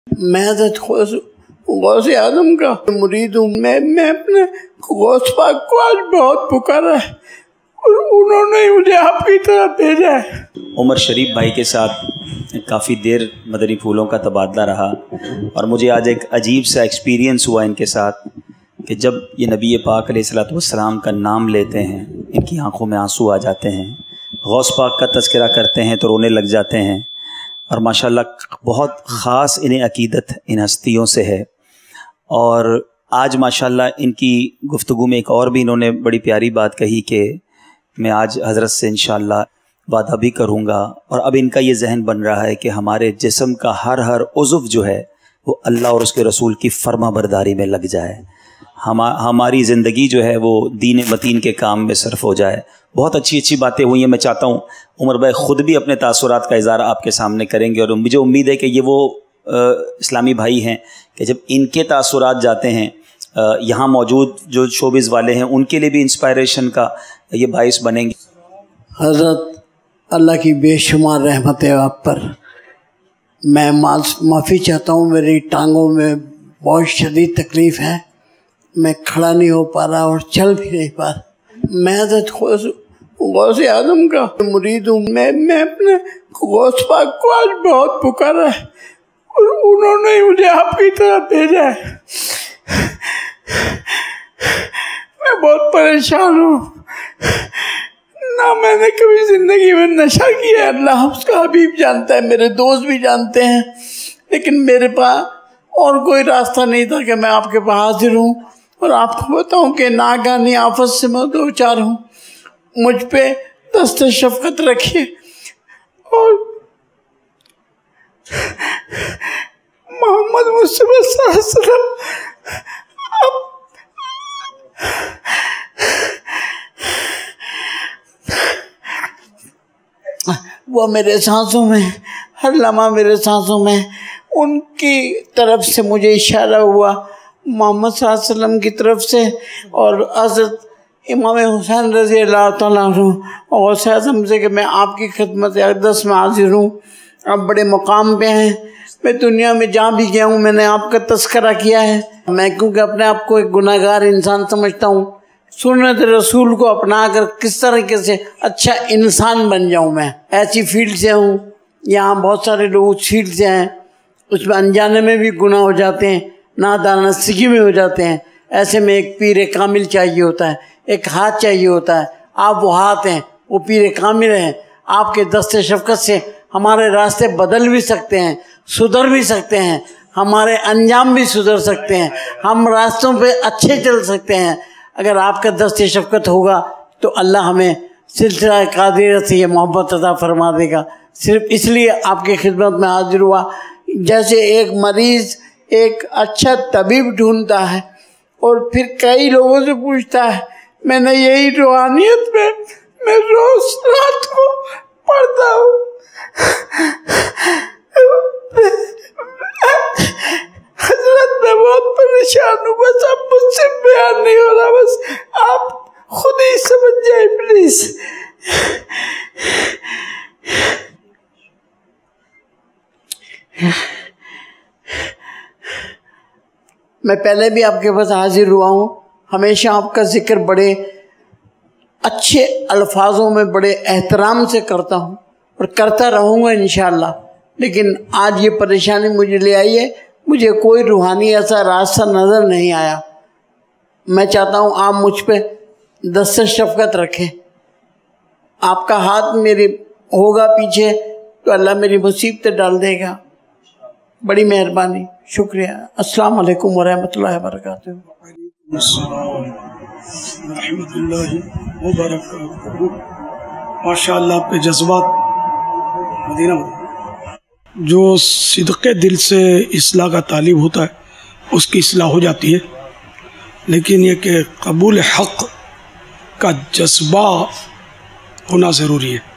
میں حضرت غوث اعظم کا مرید ہوں۔ میں اپنے غوث پاک کو آج بہت پکارا ہے اور انہوں نے مجھے آپ کی طرف بھیجا ہے۔ عمر شریف بھائی کے ساتھ کافی دیر مدنی پھولوں کا تبادلہ رہا اور مجھے آج ایک عجیب سا ایکسپیرینس ہوا ان کے ساتھ کہ جب یہ نبی پاک علیہ الصلوۃ والسلام کا نام لیتے ہیں ان کی آنکھوں میں آنسو آ جاتے ہیں، غوث پاک کا تذکرہ کرتے ہیں تو رونے لگ جاتے ہیں، اور ماشاءاللہ بہت خاص انہیں عقیدت ان ہستیوں سے ہے۔ اور آج ماشاءاللہ ان کی گفتگو میں ایک اور بھی انہوں نے بڑی پیاری بات کہی کہ میں آج حضرت سے انشاءاللہ وعدہ بھی کروں گا، اور اب ان کا یہ ذہن بن رہا ہے کہ ہمارے جسم کا ہر عضو جو ہے وہ اللہ اور اس کے رسول کی فرما برداری میں لگ جائے، ہماری زندگی جو ہے وہ دین متین کے کام میں صرف ہو جائے۔ بہت اچھی باتیں ہوئی ہیں۔ میں چاہتا ہوں عمر بھائی خود بھی اپنے تاثرات کا اظہار آپ کے سامنے کریں گے، اور مجھے امید ہے کہ یہ وہ اسلامی بھائی ہیں کہ جب ان کے تاثرات جاتے ہیں یہاں موجود جو شوبز والے ہیں ان کے لیے بھی انسپائریشن کا یہ باعث بنیں گے۔ حضرت اللہ کی بے شمار رحمت ہے آپ پر۔ میں معافی چاہتا ہوں، میری ٹانگوں میں بہت شدید تکلیف ہے، میں کھڑا نہیں ہو پا رہا اور چل بھی نہیں پا رہا۔ میں حضرت غوث اعظم کا مرید ہوں۔ میں اپنے غوث پاک کو آج بہت پکارا ہے اور انہوں نے مجھے آپ کی طرف بھیجا ہے۔ میں بہت پریشان ہوں، نہ میں نے کبھی زندگی میں نشہ کیا ہے، اللہ اس کا حبیب جانتا ہے، میرے دوست بھی جانتے ہیں، لیکن میرے پاس اور کوئی راستہ نہیں تھا کہ میں آپ کے پاس حاضر ہوں اور آپ کو بتاؤں کہ ناگہانی آفت سے میں دوچار ہوں۔ مجھ پہ دست شفقت رکھیے اور محمد مصطفیٰ صلی اللہ علیہ وسلم وہ میرے سانسوں میں، ہر لمحہ میرے سانسوں میں، ان کی طرف سے مجھے اشارہ ہوا محمد صلی اللہ علیہ وسلم کی طرف سے، اور حضرت امام حسین رضی اللہ تعالیٰ عنہ اور غوث اعظم سے کہ میں آپ کی خدمت اقدس میں حاضر ہوں۔ آپ بڑے مقام پہ ہیں، میں دنیا میں جہاں بھی گیا ہوں میں نے آپ کا تذکرہ کیا ہے۔ میں کیونکہ اپنے آپ کو ایک گناہ گار انسان سمجھتا ہوں، سنت رسول کو اپنا کر کس طریقے سے اچھا انسان بن جاؤں۔ میں ایسی فیلڈ سے ہوں، یہاں بہت سارے لوگ اس فیلڈ سے ہیں، اس میں انجانے میں بھی گناہ ہو جاتے ہیں، نادانستگی میں ہو جاتے ہیں۔ ایسے میں ایک پیر کامل چاہیے ہوتا ہے، ایک ہاتھ چاہیے ہوتا ہے۔ آپ وہ ہاتھ ہیں، وہ پیر کامل ہیں۔ آپ کے دست شفقت سے ہمارے راستے بدل بھی سکتے ہیں، سدھر بھی سکتے ہیں، ہمارے انجام بھی سدھر سکتے ہیں، ہم راستوں پہ اچھے چل سکتے ہیں۔ اگر آپ کا دست شفقت ہوگا تو اللہ ہمیں سلسلہ قادریہ سے یہ محبت عطا فرما دے گا۔ صرف اس لیے آپ کی خدمت میں حاضر ہوا، جیسے ایک مریض ایک اچھا طبیب ڈھونڈتا ہے اور پھر کئی لوگوں سے پوچھتا ہے، میں نے یہی روحانیت میں روز رات کو پڑھتا ہوں۔ حضرت میں بہت پریشان ہوں، بس اب مجھ سے بیان نہیں ہو رہا، بس آپ خود ہی سمجھ جائیں پلیز۔ میں پہلے بھی آپ کے پاس حاضر ہوا ہوں، ہمیشہ آپ کا ذکر بڑے اچھے الفاظوں میں بڑے احترام سے کرتا ہوں اور کرتا رہوں گا انشاءاللہ، لیکن آج یہ پریشانی مجھے لے آئی ہے، مجھے کوئی روحانی ایسا راستہ نظر نہیں آیا۔ میں چاہتا ہوں آپ مجھ پہ دست شفقت رکھیں، آپ کا ہاتھ میرے ہوگا پیچھے تو اللہ میری مصیبتیں ڈال دے گا۔ بڑی مہربانی، شکریہ۔ السلام علیکم ورحمۃ اللہ وبرکاتہ۔ رحمت اللہ وبرکاتہ۔ ماشاءاللہ آپ کے جذبات مدینہ جو صدق دل سے اصلاح کا طالب ہوتا ہے اس کی اصلاح ہو جاتی ہے، لیکن یہ کہ قبول حق کا جذبہ ہونا ضروری ہے۔